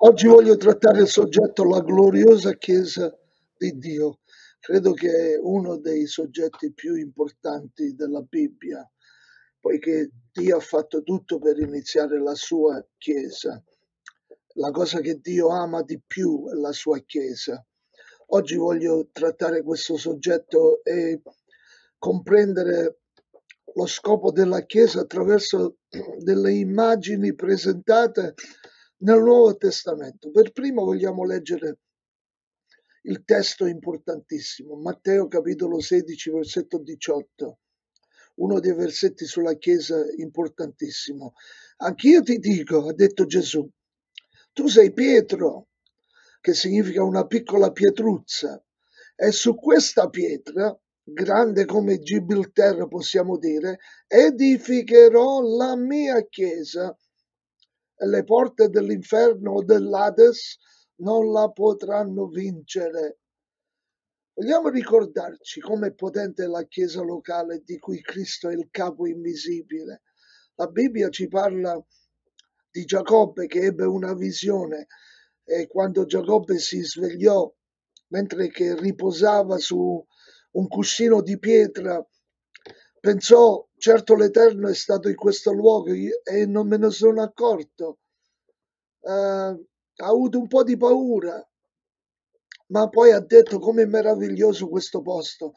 Oggi voglio trattare il soggetto la gloriosa Chiesa di Dio. Credo che è uno dei soggetti più importanti della Bibbia, poiché Dio ha fatto tutto per iniziare la sua Chiesa. La cosa che Dio ama di più è la sua Chiesa. Oggi voglio trattare questo soggetto e comprendere lo scopo della Chiesa attraverso delle immagini presentate nel Nuovo Testamento. Per primo vogliamo leggere il testo importantissimo, Matteo capitolo 16, versetto 18, uno dei versetti sulla Chiesa importantissimo. Anch'io ti dico, ha detto Gesù, tu sei Pietro, che significa una piccola pietruzza, e su questa pietra, grande come Gibilterra possiamo dire, edificherò la mia Chiesa e le porte dell'inferno o dell'Ades non la potranno vincere. Vogliamo ricordarci com'è potente la Chiesa locale di cui Cristo è il capo invisibile. La Bibbia ci parla di Giacobbe che ebbe una visione e quando Giacobbe si svegliò mentre che riposava su un cuscino di pietra, pensò, certo l'Eterno è stato in questo luogo e non me ne sono accorto. Ha avuto un po' di paura, ma poi ha detto com'è meraviglioso questo posto.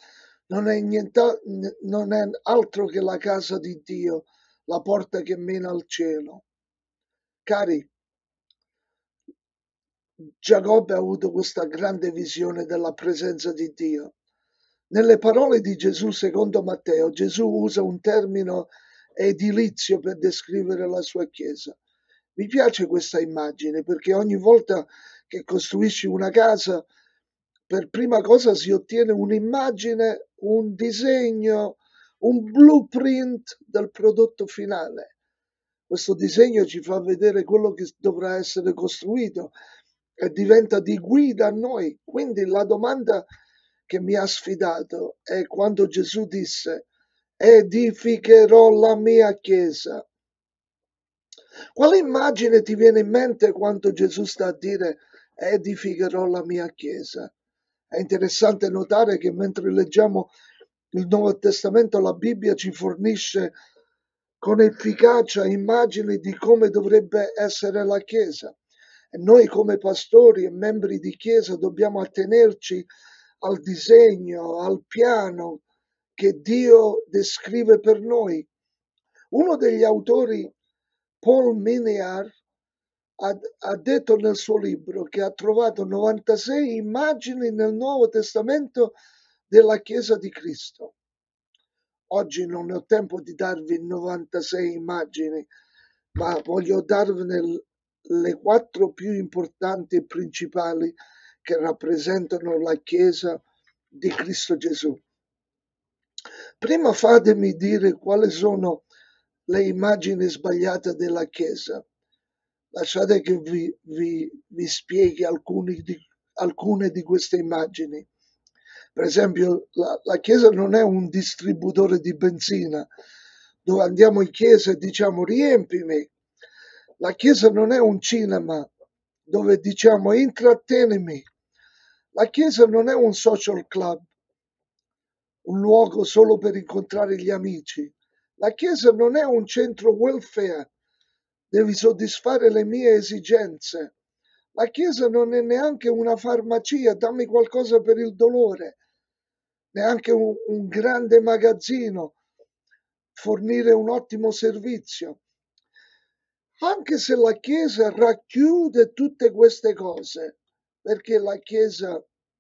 Non è altro che la casa di Dio, la porta che mena al cielo. Cari, Giacobbe ha avuto questa grande visione della presenza di Dio. Nelle parole di Gesù, secondo Matteo, Gesù usa un termine edilizio per descrivere la sua Chiesa. Mi piace questa immagine perché ogni volta che costruisci una casa, per prima cosa si ottiene un'immagine, un disegno, un blueprint del prodotto finale. Questo disegno ci fa vedere quello che dovrà essere costruito e diventa di guida a noi. Quindi la domanda che mi ha sfidato è quando Gesù disse edificherò la mia chiesa. Quale immagine ti viene in mente quando Gesù sta a dire edificherò la mia chiesa? È interessante notare che mentre leggiamo il Nuovo Testamento la Bibbia ci fornisce con efficacia immagini di come dovrebbe essere la Chiesa. E noi come pastori e membri di Chiesa dobbiamo attenerci al disegno, al piano che Dio descrive per noi. Uno degli autori, Paul Miniar, ha detto nel suo libro che ha trovato 96 immagini nel Nuovo Testamento della Chiesa di Cristo. Oggi non ho tempo di darvi 96 immagini, ma voglio darvene le 4 più importanti e principali che rappresentano la Chiesa di Cristo Gesù. Prima fatemi dire quali sono le immagini sbagliate della Chiesa. Lasciate che vi spieghi alcune di queste immagini. Per esempio, la Chiesa non è un distributore di benzina dove andiamo in chiesa e diciamo riempimi. La Chiesa non è un cinema dove diciamo intrattenimi. La Chiesa non è un social club, un luogo solo per incontrare gli amici. La Chiesa non è un centro welfare, devi soddisfare le mie esigenze. La Chiesa non è neanche una farmacia, dammi qualcosa per il dolore, neanche un grande magazzino, fornire un ottimo servizio. Anche se la Chiesa racchiude tutte queste cose, perché la Chiesa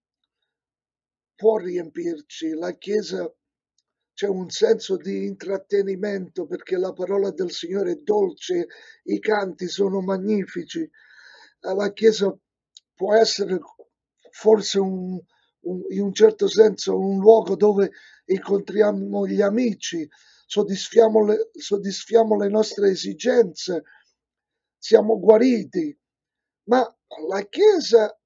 può riempirci, la Chiesa c'è un senso di intrattenimento perché la parola del Signore è dolce, i canti sono magnifici. La Chiesa può essere forse in un certo senso un luogo dove incontriamo gli amici, soddisfiamo le nostre esigenze, siamo guariti, ma la Chiesa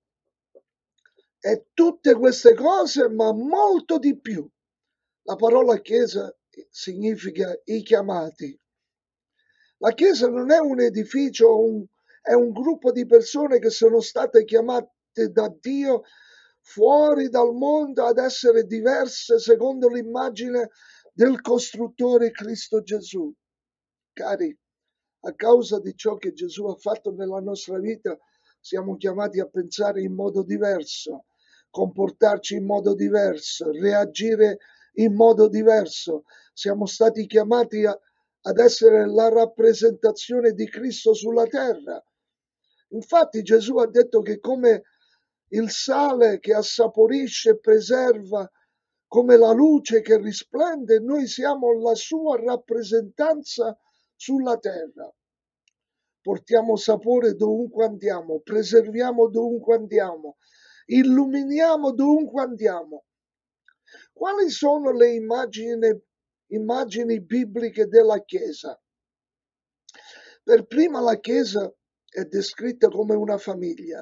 è tutte queste cose, ma molto di più. La parola Chiesa significa i chiamati. La Chiesa non è un edificio, è un gruppo di persone che sono state chiamate da Dio fuori dal mondo ad essere diverse secondo l'immagine del costruttore Cristo Gesù. Cari, a causa di ciò che Gesù ha fatto nella nostra vita, siamo chiamati a pensare in modo diverso, comportarci in modo diverso, reagire in modo diverso. Siamo stati chiamati ad essere la rappresentazione di Cristo sulla terra. Infatti Gesù ha detto che come il sale che assaporisce e preserva, come la luce che risplende, noi siamo la sua rappresentanza sulla terra. Portiamo sapore dovunque andiamo, preserviamo dovunque andiamo, illuminiamo dovunque andiamo. Quali sono le immagini bibliche della Chiesa? Per prima la Chiesa è descritta come una famiglia.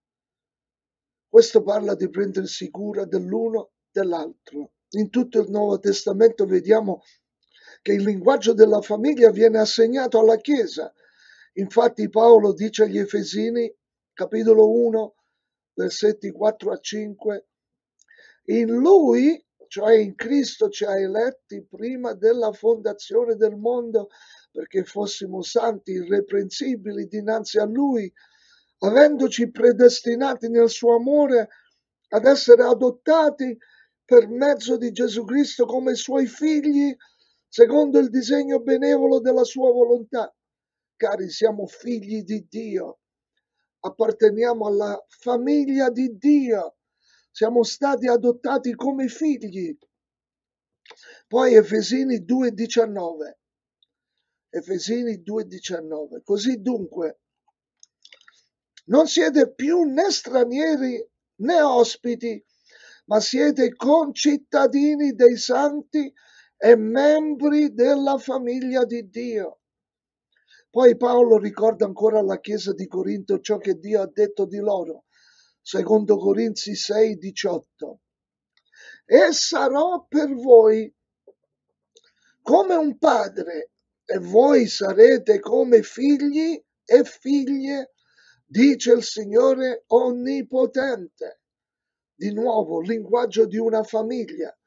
Questo parla di prendersi cura dell'uno dell'altro. In tutto il Nuovo Testamento vediamo che il linguaggio della famiglia viene assegnato alla Chiesa. Infatti Paolo dice agli Efesini, capitolo 1, versetti 4 a 5, in Lui, cioè in Cristo, ci ha eletti prima della fondazione del mondo perché fossimo santi, irreprensibili dinanzi a Lui, avendoci predestinati nel suo amore ad essere adottati per mezzo di Gesù Cristo come suoi figli, secondo il disegno benevolo della sua volontà. Cari, siamo figli di Dio, apparteniamo alla famiglia di Dio, siamo stati adottati come figli. Poi Efesini 2,19. Efesini 2,19. Così dunque, non siete più né stranieri né ospiti, ma siete concittadini dei santi e membri della famiglia di Dio. Poi Paolo ricorda ancora alla Chiesa di Corinto ciò che Dio ha detto di loro, secondo Corinzi 6,18. E sarò per voi come un padre, e voi sarete come figli e figlie, dice il Signore Onnipotente. Di nuovo, linguaggio di una famiglia.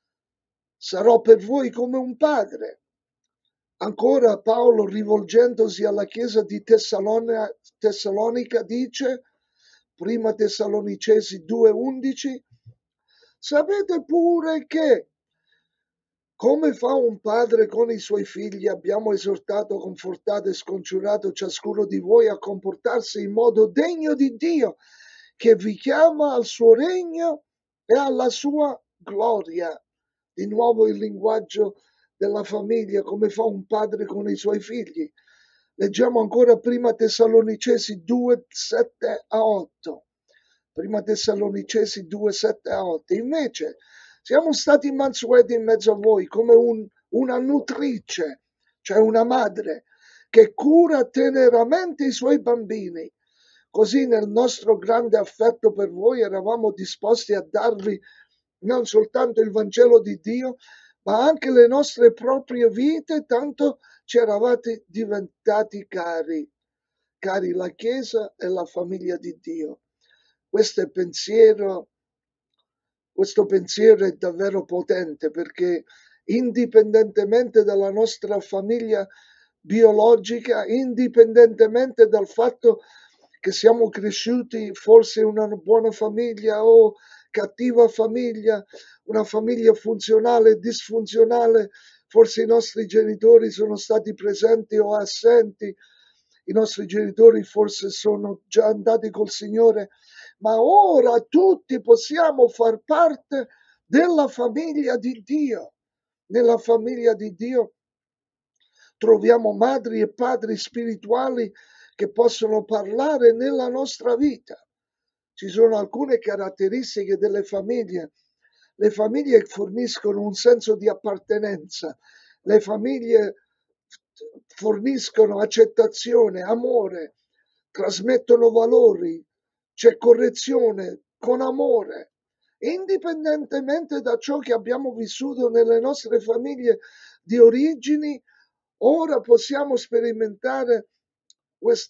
Sarò per voi come un padre. Ancora Paolo, rivolgendosi alla chiesa di Tessalonica, dice, prima Tessalonicesi 2,11, sapete pure che, come fa un padre con i suoi figli, abbiamo esortato, confortato e scongiurato ciascuno di voi a comportarsi in modo degno di Dio, che vi chiama al suo regno e alla sua gloria. Di nuovo il linguaggio della famiglia, come fa un padre con i suoi figli. Leggiamo ancora prima Tessalonicesi 2, 7 a 8. Prima Tessalonicesi 2, 7 a 8. Invece siamo stati mansueti in mezzo a voi come una nutrice, cioè una madre, che cura teneramente i suoi bambini. Così nel nostro grande affetto per voi eravamo disposti a darvi non soltanto il Vangelo di Dio, ma anche le nostre proprie vite, tanto ci eravate diventati cari. Cari, la Chiesa è la famiglia di Dio. Questo pensiero è davvero potente perché indipendentemente dalla nostra famiglia biologica, indipendentemente dal fatto che siamo cresciuti forse in una buona famiglia o cattiva famiglia, una famiglia funzionale, disfunzionale, forse i nostri genitori sono stati presenti o assenti, i nostri genitori forse sono già andati col Signore, ma ora tutti possiamo far parte della famiglia di Dio. Nella famiglia di Dio troviamo madri e padri spirituali che possono parlare nella nostra vita. Ci sono alcune caratteristiche delle famiglie. Le famiglie forniscono un senso di appartenenza, le famiglie forniscono accettazione, amore, trasmettono valori, c'è correzione con amore. Indipendentemente da ciò che abbiamo vissuto nelle nostre famiglie di origini, ora possiamo sperimentare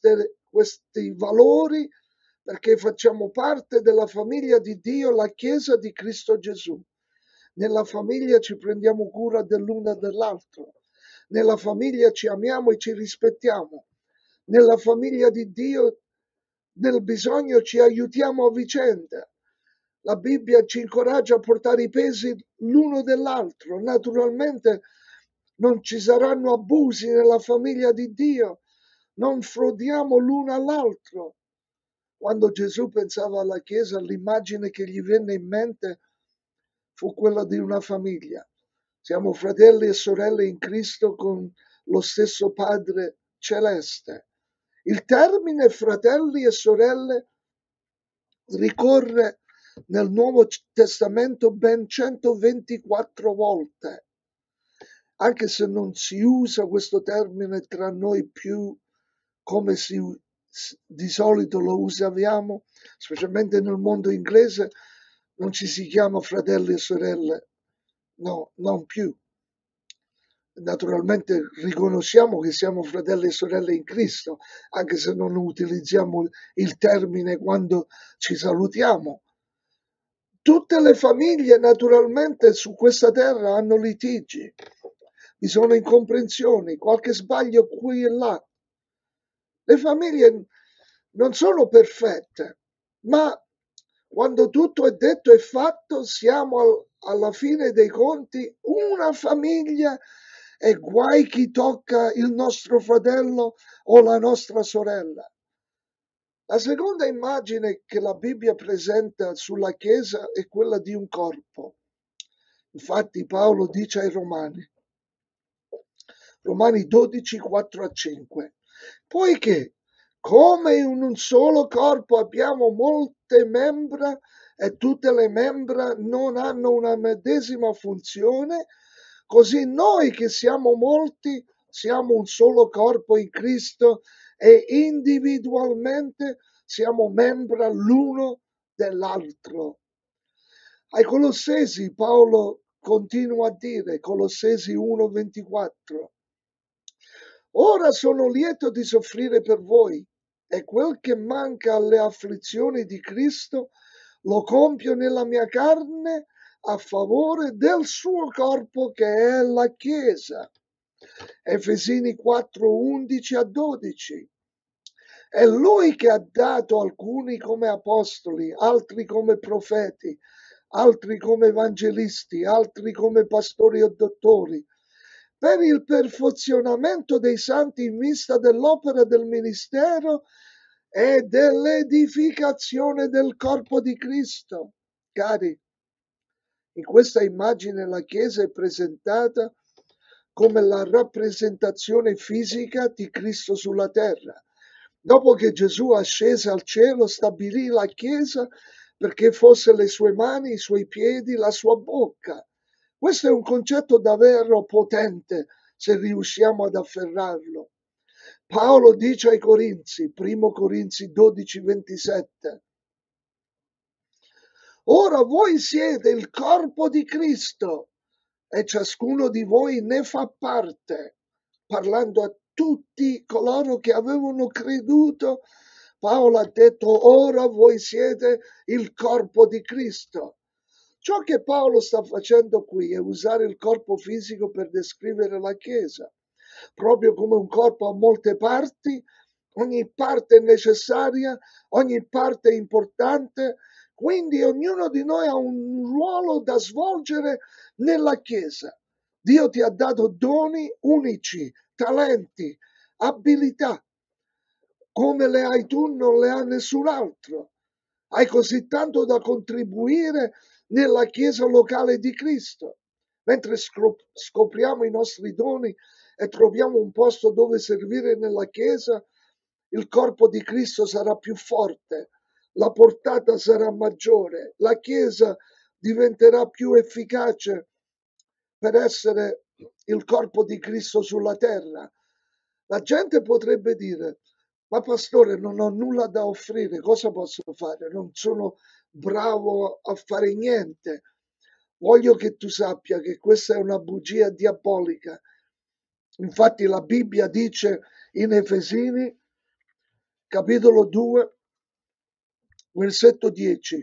questi valori perché facciamo parte della famiglia di Dio, la Chiesa di Cristo Gesù. Nella famiglia ci prendiamo cura dell'uno e dell'altro. Nella famiglia ci amiamo e ci rispettiamo. Nella famiglia di Dio, nel bisogno, ci aiutiamo a vicenda. La Bibbia ci incoraggia a portare i pesi l'uno dell'altro. Naturalmente non ci saranno abusi nella famiglia di Dio. Non frodiamo l'uno all'altro. Quando Gesù pensava alla Chiesa, l'immagine che gli venne in mente fu quella di una famiglia. Siamo fratelli e sorelle in Cristo con lo stesso Padre celeste. Il termine fratelli e sorelle ricorre nel Nuovo Testamento ben 124 volte, anche se non si usa questo termine tra noi più come di solito lo usiamo, specialmente nel mondo inglese, non ci si chiama fratelli e sorelle, no, non più. Naturalmente riconosciamo che siamo fratelli e sorelle in Cristo, anche se non utilizziamo il termine quando ci salutiamo. Tutte le famiglie naturalmente su questa terra hanno litigi, vi sono incomprensioni, qualche sbaglio qui e là. Le famiglie non sono perfette, ma quando tutto è detto e fatto siamo alla fine dei conti una famiglia e guai chi tocca il nostro fratello o la nostra sorella. La seconda immagine che la Bibbia presenta sulla Chiesa è quella di un corpo. Infatti Paolo dice ai Romani 12, 4-5, poiché come in un solo corpo abbiamo molte membra e tutte le membra non hanno una medesima funzione, così noi che siamo molti siamo un solo corpo in Cristo e individualmente siamo membra l'uno dell'altro. Ai Colossesi Paolo continua a dire, Colossesi 1:24, ora sono lieto di soffrire per voi e quel che manca alle afflizioni di Cristo lo compio nella mia carne a favore del suo corpo che è la Chiesa. Efesini 4:11-12. È lui che ha dato alcuni come apostoli, altri come profeti, altri come evangelisti, altri come pastori o dottori, per il perfezionamento dei santi in vista dell'opera del ministero e dell'edificazione del corpo di Cristo. Cari, in questa immagine la Chiesa è presentata come la rappresentazione fisica di Cristo sulla terra. Dopo che Gesù ascese al cielo, stabilì la Chiesa perché fosse le sue mani, i suoi piedi, la sua bocca. Questo è un concetto davvero potente se riusciamo ad afferrarlo. Paolo dice ai Corinzi, 1 Corinzi 12:27, ora voi siete il corpo di Cristo e ciascuno di voi ne fa parte, parlando a tutti coloro che avevano creduto. Paolo ha detto, ora voi siete il corpo di Cristo. Ciò che Paolo sta facendo qui è usare il corpo fisico per descrivere la Chiesa. Proprio come un corpo ha molte parti, ogni parte è necessaria, ogni parte è importante, quindi ognuno di noi ha un ruolo da svolgere nella Chiesa. Dio ti ha dato doni unici, talenti, abilità. Come le hai tu non le ha nessun altro. Hai così tanto da contribuire nella Chiesa locale di Cristo. Mentre scopriamo i nostri doni e troviamo un posto dove servire nella Chiesa, il corpo di Cristo sarà più forte, la portata sarà maggiore, la Chiesa diventerà più efficace per essere il corpo di Cristo sulla terra. La gente potrebbe dire, ma pastore, non ho nulla da offrire, cosa posso fare? Non sono bravo a fare niente. Voglio che tu sappia che questa è una bugia diabolica. Infatti la Bibbia dice in Efesini capitolo 2, versetto 10.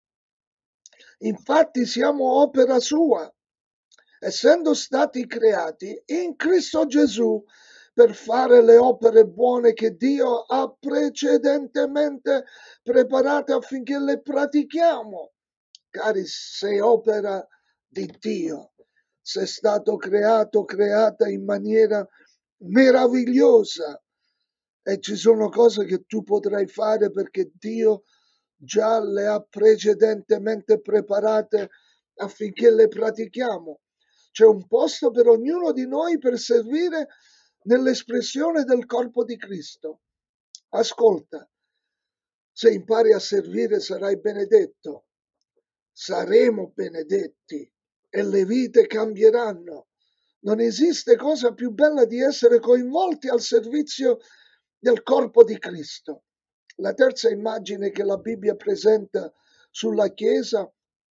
Infatti siamo opera sua, essendo stati creati in Cristo Gesù per fare le opere buone che Dio ha precedentemente preparate affinché le pratichiamo. Cari, sei opera di Dio, sei stato creato, creata in maniera meravigliosa e ci sono cose che tu potrai fare perché Dio già le ha precedentemente preparate affinché le pratichiamo. C'è un posto per ognuno di noi per servire nell'espressione del corpo di Cristo. Ascolta, se impari a servire sarai benedetto, saremo benedetti e le vite cambieranno. Non esiste cosa più bella di essere coinvolti al servizio del corpo di Cristo. La terza immagine che la Bibbia presenta sulla Chiesa,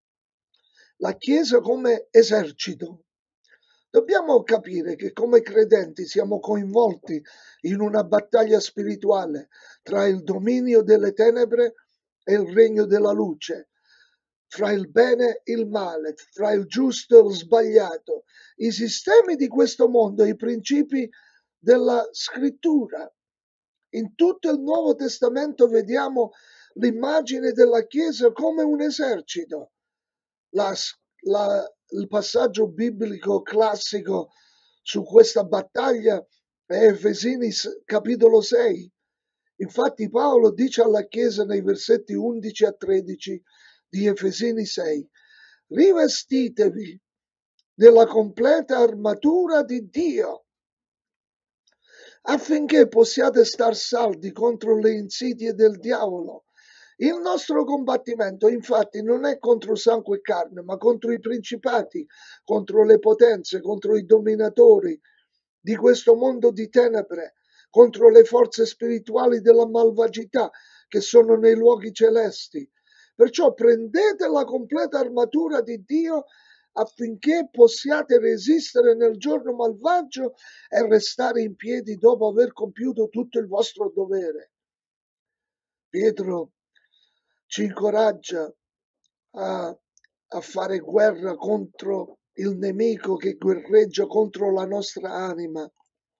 la Chiesa come esercito. Dobbiamo capire che come credenti siamo coinvolti in una battaglia spirituale tra il dominio delle tenebre e il regno della luce, fra il bene e il male, fra il giusto e lo sbagliato, i sistemi di questo mondo, i principi della scrittura. In tutto il Nuovo Testamento vediamo l'immagine della Chiesa come un esercito. La, il passaggio biblico classico su questa battaglia è Efesini capitolo 6. Infatti Paolo dice alla Chiesa nei versetti 11 a 13 di Efesini 6, rivestitevi della completa armatura di Dio affinché possiate star saldi contro le insidie del diavolo. Il nostro combattimento infatti non è contro sangue e carne, ma contro i principati, contro le potenze, contro i dominatori di questo mondo di tenebre, contro le forze spirituali della malvagità che sono nei luoghi celesti. Perciò prendete la completa armatura di Dio affinché possiate resistere nel giorno malvagio e restare in piedi dopo aver compiuto tutto il vostro dovere. Pietro ci incoraggia a fare guerra contro il nemico che guerreggia contro la nostra anima.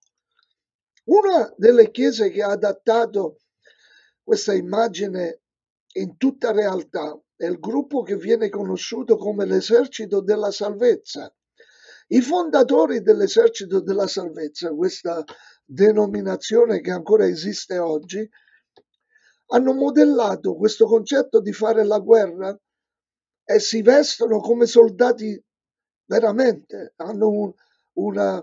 Una delle chiese che ha adattato questa immagine in tutta realtà è il gruppo che viene conosciuto come l'esercito della salvezza. I fondatori dell'esercito della salvezza, questa denominazione che ancora esiste oggi, hanno modellato questo concetto di fare la guerra e si vestono come soldati veramente, hanno una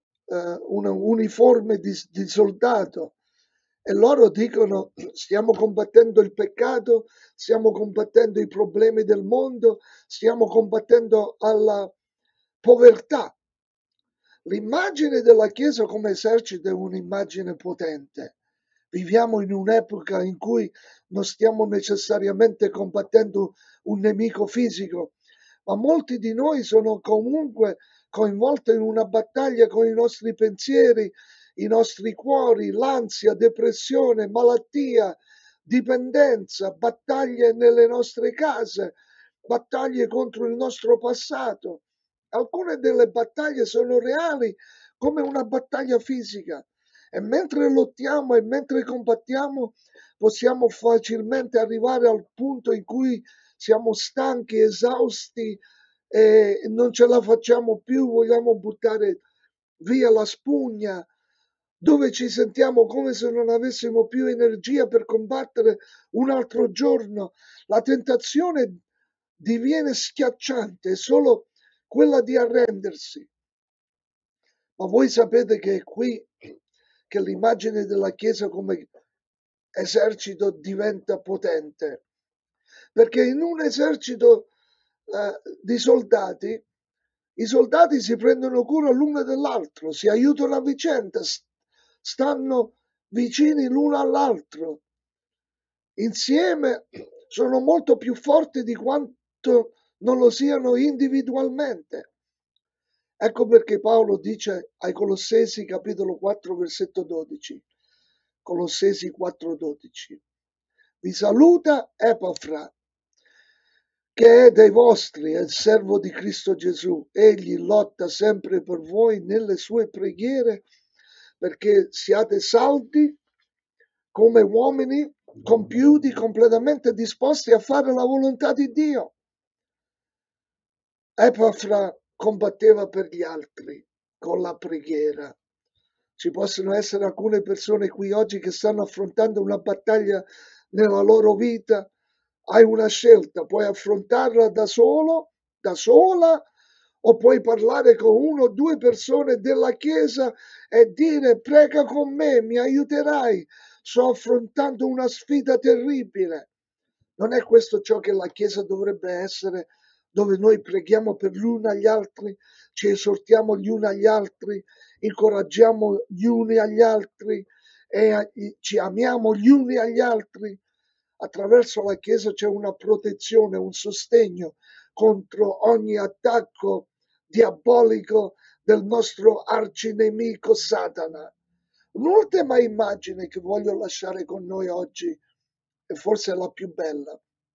uniforme di soldato e loro dicono stiamo combattendo il peccato, stiamo combattendo i problemi del mondo, stiamo combattendo alla povertà. L'immagine della Chiesa come esercito è un'immagine potente. Viviamo in un'epoca in cui non stiamo necessariamente combattendo un nemico fisico, ma molti di noi sono comunque coinvolti in una battaglia con i nostri pensieri, i nostri cuori, l'ansia, depressione, malattia, dipendenza, battaglie nelle nostre case, battaglie contro il nostro passato. Alcune delle battaglie sono reali come una battaglia fisica e mentre lottiamo e mentre combattiamo possiamo facilmente arrivare al punto in cui siamo stanchi, esausti e non ce la facciamo più, vogliamo buttare via la spugna, dove ci sentiamo come se non avessimo più energia per combattere un altro giorno. La tentazione diviene schiacciante, è solo quella di arrendersi. Ma voi sapete che è qui che l'immagine della Chiesa come esercito diventa potente, perché in un esercito di soldati, i soldati si prendono cura l'uno dell'altro, si aiutano a vicenda, stanno vicini l'uno all'altro, insieme sono molto più forti di quanto non lo siano individualmente. Ecco perché Paolo dice ai Colossesi capitolo 4 versetto 12, Colossesi 4,12. Vi saluta Epafra, che è dei vostri, è il servo di Cristo Gesù. Egli lotta sempre per voi nelle sue preghiere perché siate saldi come uomini compiuti, completamente disposti a fare la volontà di Dio. Epafra combatteva per gli altri con la preghiera. Ci possono essere alcune persone qui oggi che stanno affrontando una battaglia nella loro vita. Hai una scelta, puoi affrontarla da solo, da sola, o puoi parlare con uno o due persone della Chiesa e dire: prega con me, mi aiuterai, sto affrontando una sfida terribile. Non è questo ciò che la Chiesa dovrebbe essere, dove noi preghiamo per gli uni agli altri, ci esortiamo gli uni agli altri, incoraggiamo gli uni agli altri e ci amiamo gli uni agli altri? Attraverso la Chiesa c'è una protezione, un sostegno contro ogni attacco diabolico del nostro arcinemico Satana. Un'ultima immagine che voglio lasciare con noi oggi, e forse è la più bella.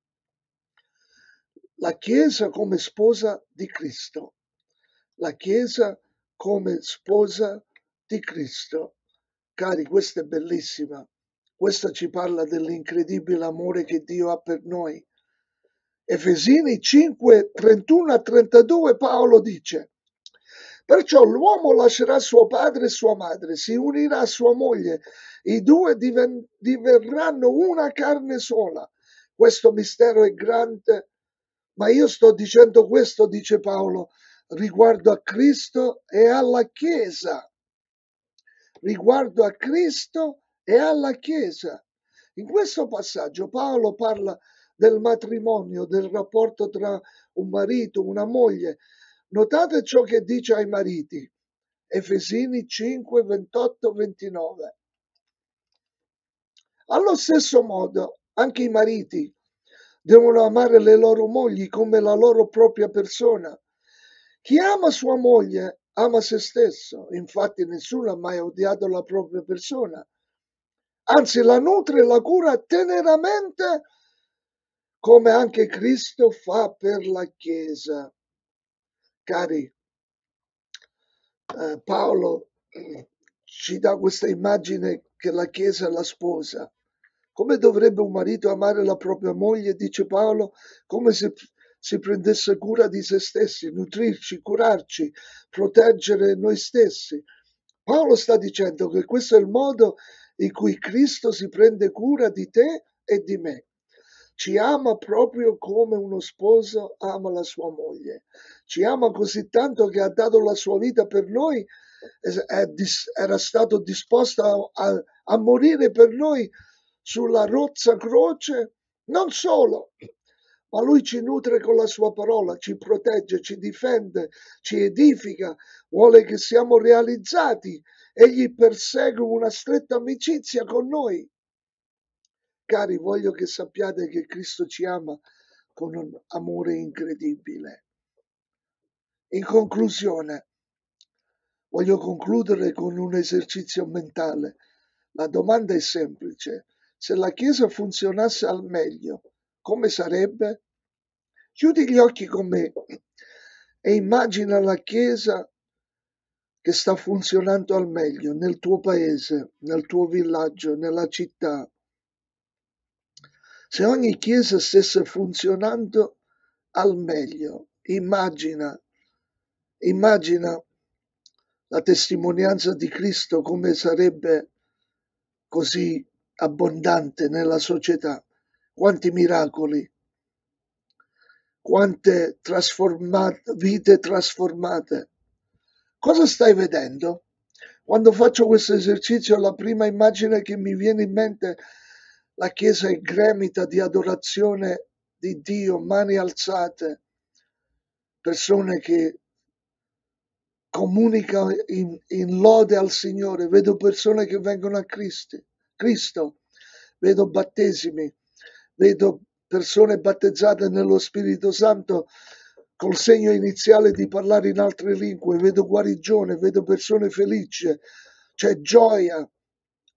La Chiesa come sposa di Cristo. La Chiesa come sposa di Cristo. Cari, questa è bellissima. Questa ci parla dell'incredibile amore che Dio ha per noi. Efesini 5, 31 a 32 Paolo dice: perciò l'uomo lascerà suo padre e sua madre, si unirà a sua moglie, i due diverranno una carne sola. Questo mistero è grande, ma io sto dicendo questo, dice Paolo, riguardo a Cristo e alla Chiesa. Riguardo a Cristo e alla Chiesa. In questo passaggio Paolo parla del matrimonio, del rapporto tra un marito, una moglie. Notate ciò che dice ai mariti. Efesini 5, 28, 29. Allo stesso modo, anche i mariti devono amare le loro mogli come la loro propria persona. Chi ama sua moglie ama se stesso, infatti nessuno ha mai odiato la propria persona, anzi la nutre e la cura teneramente, come anche Cristo fa per la Chiesa. Cari, Paolo ci dà questa immagine che la Chiesa è la sposa. Come dovrebbe un marito amare la propria moglie, dice Paolo, come se si prendesse cura di se stessi, nutrirci, curarci, proteggere noi stessi. Paolo sta dicendo che questo è il modo in cui Cristo si prende cura di te e di me. Ci ama proprio come uno sposo ama la sua moglie. Ci ama così tanto che ha dato la sua vita per noi, era stato disposto a morire per noi sulla rozza croce. Non solo, ma lui ci nutre con la sua parola, ci protegge, ci difende, ci edifica, vuole che siamo realizzati. Egli persegue una stretta amicizia con noi. Cari, voglio che sappiate che Cristo ci ama con un amore incredibile. In conclusione, voglio concludere con un esercizio mentale. La domanda è semplice. Se la Chiesa funzionasse al meglio, come sarebbe? Chiudi gli occhi con me e immagina la Chiesa che sta funzionando al meglio nel tuo paese, nel tuo villaggio, nella città. Se ogni Chiesa stesse funzionando al meglio, immagina la testimonianza di Cristo come sarebbe così abbondante nella società. Quanti miracoli, quante vite trasformate. Cosa stai vedendo? Quando faccio questo esercizio, la prima immagine che mi viene in mente è la Chiesa è gremita di adorazione di Dio, mani alzate, persone che comunicano in lode al Signore. Vedo persone che vengono a Cristo, vedo battesimi, vedo persone battezzate nello Spirito Santo col segno iniziale di parlare in altre lingue, vedo guarigione, vedo persone felici, c'è gioia,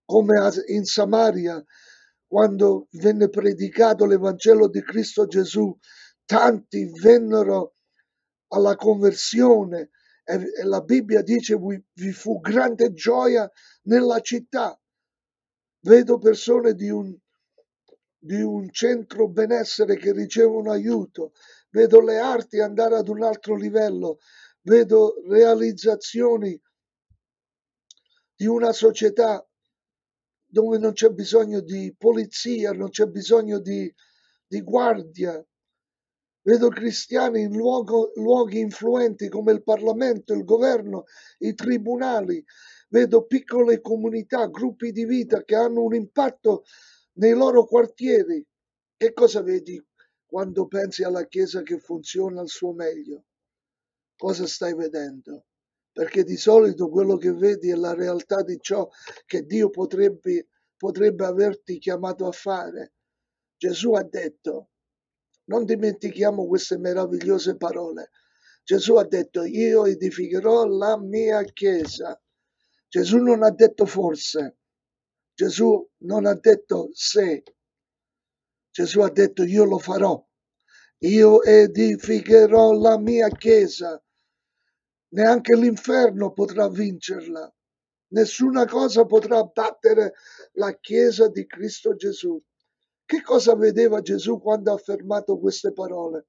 come in Samaria, quando venne predicato l'Evangelo di Cristo Gesù, tanti vennero alla conversione e la Bibbia dice vi fu grande gioia nella città. Vedo persone di un centro benessere che ricevono aiuto, vedo le arti andare ad un altro livello, vedo realizzazioni di una società dove non c'è bisogno di polizia, non c'è bisogno di guardia. Vedo cristiani in luoghi influenti come il Parlamento, il governo, i tribunali. Vedo piccole comunità, gruppi di vita che hanno un impatto nei loro quartieri. Che cosa vedi quando pensi alla Chiesa che funziona al suo meglio? Cosa stai vedendo? Perché di solito quello che vedi è la realtà di ciò che Dio potrebbe averti chiamato a fare. Gesù ha detto, non dimentichiamo queste meravigliose parole. Gesù ha detto, io edificherò la mia chiesa. Gesù non ha detto forse, Gesù non ha detto se, Gesù ha detto io lo farò. Io edificherò la mia chiesa. Neanche l'inferno potrà vincerla. Nessuna cosa potrà battere la Chiesa di Cristo Gesù. Che cosa vedeva Gesù quando ha affermato queste parole?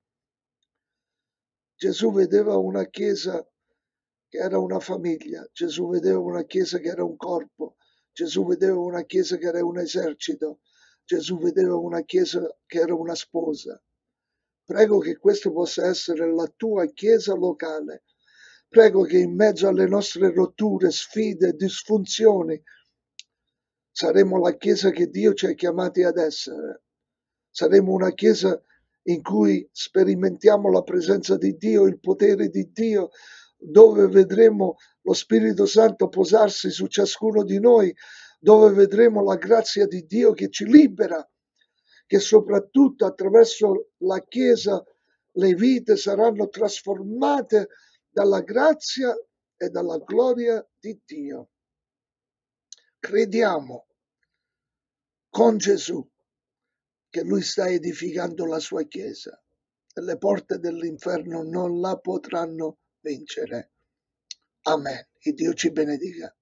Gesù vedeva una Chiesa che era una famiglia, Gesù vedeva una Chiesa che era un corpo, Gesù vedeva una Chiesa che era un esercito, Gesù vedeva una Chiesa che era una sposa. Prego che questa possa essere la tua Chiesa locale. Prego che in mezzo alle nostre rotture, sfide, disfunzioni, saremo la Chiesa che Dio ci ha chiamati ad essere. Saremo una Chiesa in cui sperimentiamo la presenza di Dio, il potere di Dio, dove vedremo lo Spirito Santo posarsi su ciascuno di noi, dove vedremo la grazia di Dio che ci libera, che soprattutto attraverso la Chiesa le vite saranno trasformate dalla grazia e dalla gloria di Dio. Crediamo con Gesù che Lui sta edificando la sua Chiesa e le porte dell'inferno non la potranno vincere. Amen. E Dio ci benedica.